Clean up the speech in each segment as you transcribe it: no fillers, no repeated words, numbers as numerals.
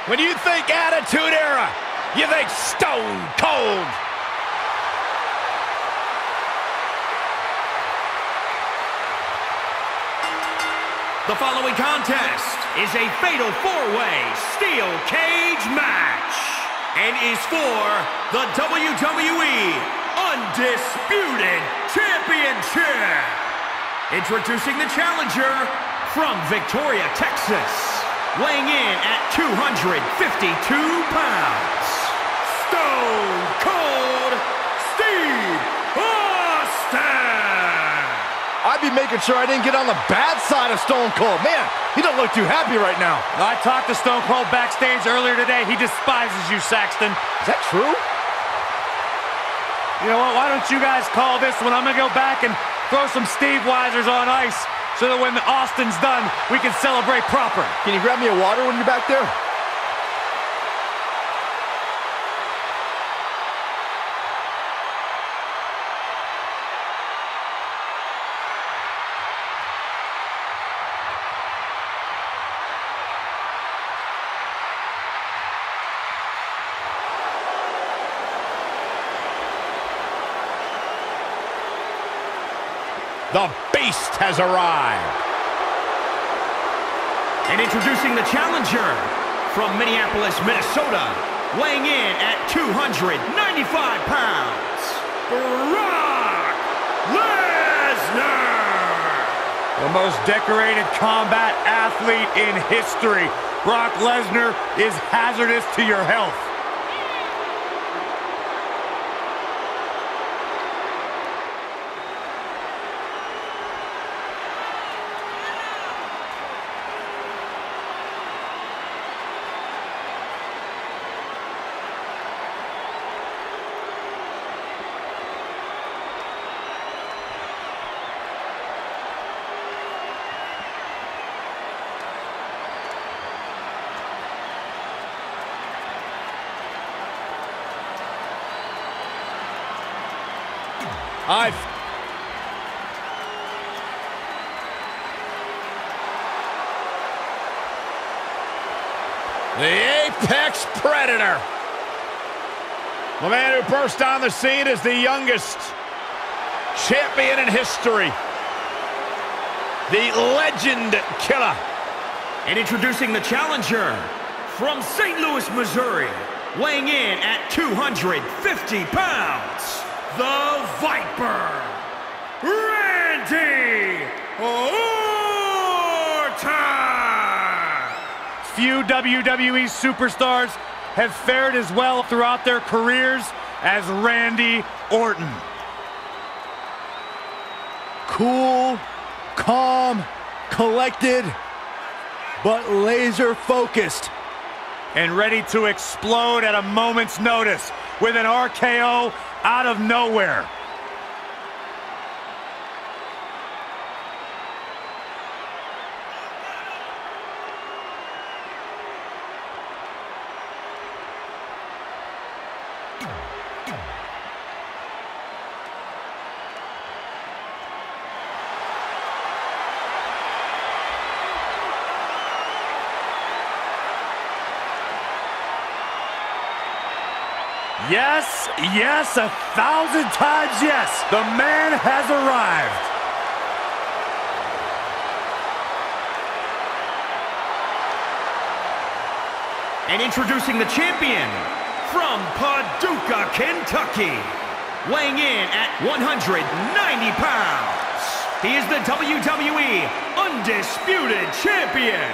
When you think Attitude Era, you think Stone Cold. The following contest is a fatal four-way steel cage match and is for the WWE Undisputed Championship. Introducing the challenger from Victoria, Texas, weighing in at 252 pounds, Stone Cold Steve Austin. I'd be making sure I didn't get on the bad side of Stone Cold. Man, he doesn't look too happy right now. I talked to Stone Cold backstage earlier today. He despises you, Saxton. Is that true? You know what? Why don't you guys call this one? I'm going to go back and throw some Steve Weisers on ice so that when Austin's done, we can celebrate proper. Can you grab me a water when you're back there? The Beast has arrived. And introducing the challenger from Minneapolis, Minnesota, weighing in at 295 pounds, Brock Lesnar. The most decorated combat athlete in history. Brock Lesnar is hazardous to your health. The Apex Predator. The man who burst on the scene as the youngest champion in history. The Legend Killer. And introducing the challenger from St. Louis, Missouri, weighing in at 250 pounds, the Viper, Randy Orton. Few WWE superstars have fared as well throughout their careers as Randy Orton. Cool, calm, collected, but laser focused. And ready to explode at a moment's notice with an RKO out of nowhere. Yes, yes, 1,000 times yes. The man has arrived. And introducing the champion from Paducah, Kentucky, weighing in at 190 pounds. He is the WWE Undisputed Champion,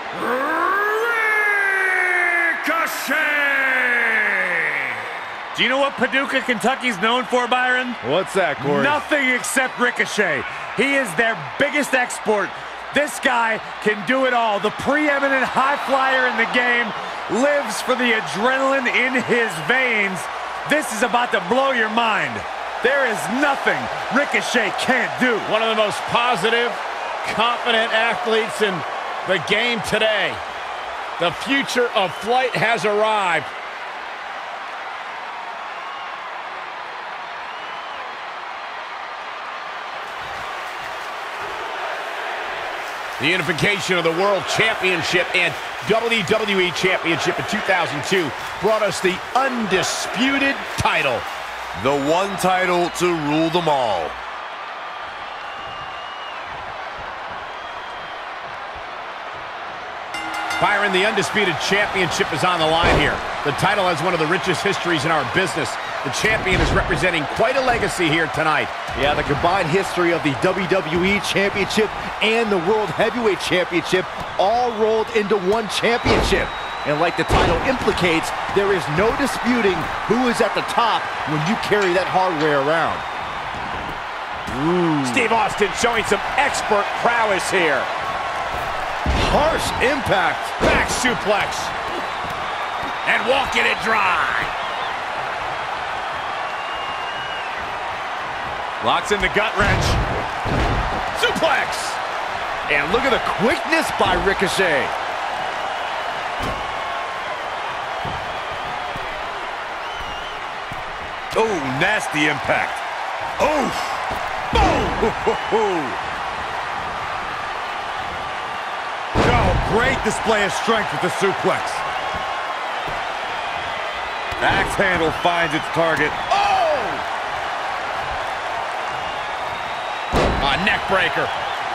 Ricochet. Do you know what Paducah, Kentucky's known for, Byron? What's that, Corey? Nothing except Ricochet. He is their biggest export. This guy can do it all. The preeminent high flyer in the game lives for the adrenaline in his veins. This is about to blow your mind. There is nothing Ricochet can't do. One of the most positive, confident athletes in the game today. The future of flight has arrived. The unification of the World Championship and WWE Championship in 2002 brought us the undisputed title. The one title to rule them all. Byron, the undisputed championship is on the line here. The title has one of the richest histories in our business. The champion is representing quite a legacy here tonight. Yeah, the combined history of the WWE Championship and the World Heavyweight Championship all rolled into one championship. And like the title implicates, there is no disputing who is at the top when you carry that hardware around. Ooh. Steve Austin showing some expert prowess here. Harsh impact. Back suplex. And walking it dry. Locks in the gut wrench. Suplex. And look at the quickness by Ricochet. Oh, nasty impact. Oh. Boom. Great display of strength with the suplex. Axe handle finds its target. Oh! A neck breaker.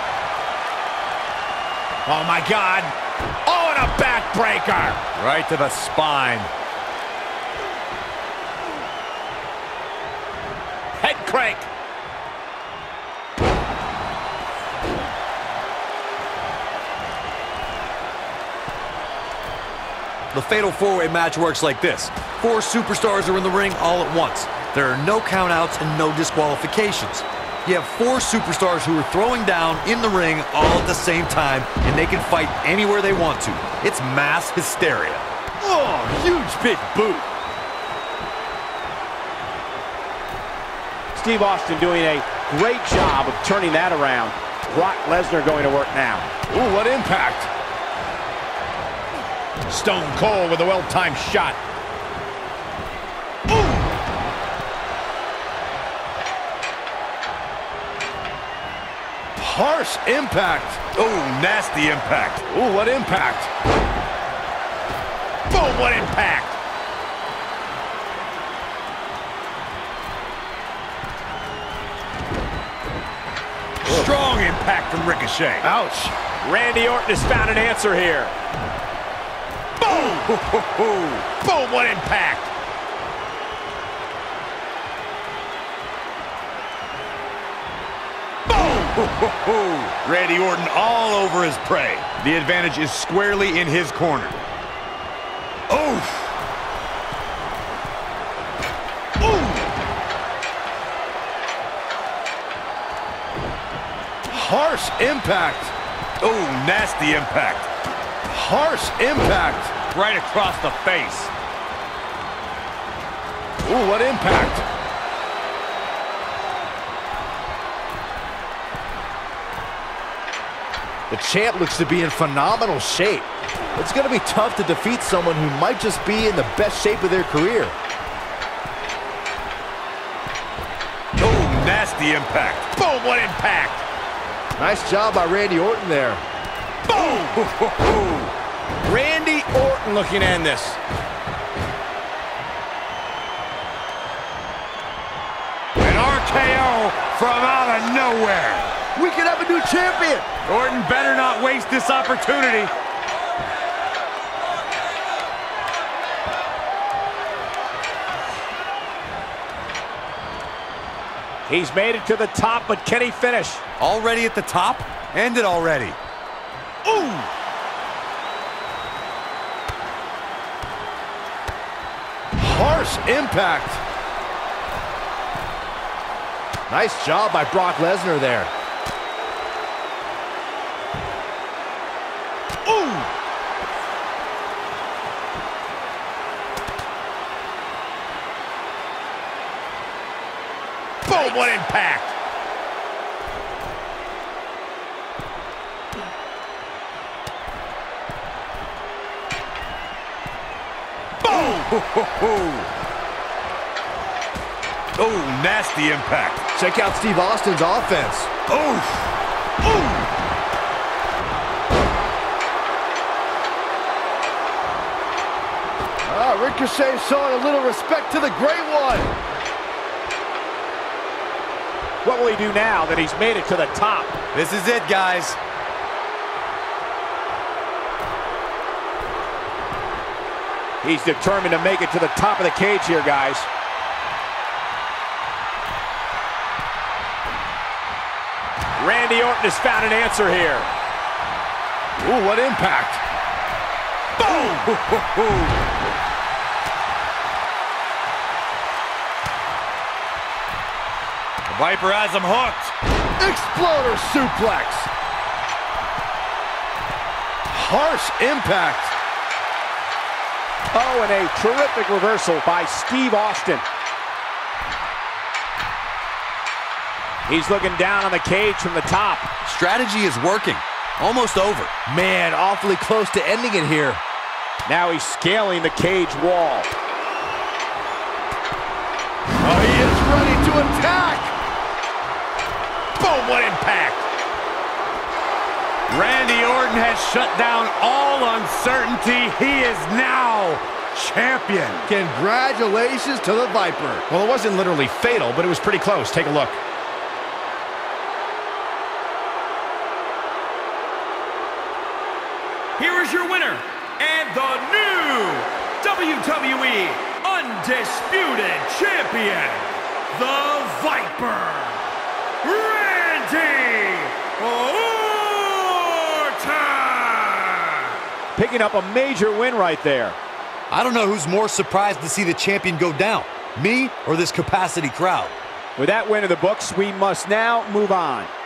Oh my God. Oh, and a back breaker. Right to the spine. Head crank. The Fatal 4-Way match works like this. 4 superstars are in the ring all at once. There are no countouts and no disqualifications. You have 4 superstars who are throwing down in the ring all at the same time, and they can fight anywhere they want to. It's mass hysteria. Oh, huge big boot. Steve Austin doing a great job of turning that around. Brock Lesnar going to work now. Ooh, what impact. Stone Cold with a well-timed shot. Ooh. Harsh impact. Oh, nasty impact. Ooh, what impact. Boom, what impact. Strong impact from Ricochet. Ouch. Randy Orton has found an answer here. Boom! Boom, what impact! Boom! Randy Orton all over his prey. The advantage is squarely in his corner. Oof! Ooh! Harsh impact. Oh, nasty impact. Harsh impact. Right across the face. Ooh, what impact. The champ looks to be in phenomenal shape. It's going to be tough to defeat someone who might just be in the best shape of their career. Oh, nasty impact. Boom, what impact. Nice job by Randy Orton there. Boom! Randy Orton looking to end this. An RKO from out of nowhere. We could have a new champion. Orton better not waste this opportunity. He's made it to the top, but can he finish? Already at the top? End it already. Ooh! Harsh impact. Nice job by Brock Lesnar there. Ooh! Boom, what impact! Oh, nasty impact. Check out Steve Austin's offense. Oof. Ricochet showing a little respect to the Great One. What will he do now that he's made it to the top? This is it, guys. He's determined to make it to the top of the cage here, guys. Randy Orton has found an answer here. Ooh, what impact. Boom! Viper has him hooked. Exploder suplex. Harsh impact. Oh, and a terrific reversal by Steve Austin. He's looking down on the cage from the top. Strategy is working. Almost over. Man, awfully close to ending it here. Now he's scaling the cage wall. Oh, he is ready to attack. Boom, what impact. Randy Orton has shut down all uncertainty. He is now champion. Congratulations to the Viper. Well, it wasn't literally fatal, but it was pretty close. Take a look. Here is your winner, and the new WWE Undisputed Champion, the Viper, Randy Orton! Picking up a major win right there. I don't know who's more surprised to see the champion go down, me or this capacity crowd. With that win in the books, we must now move on.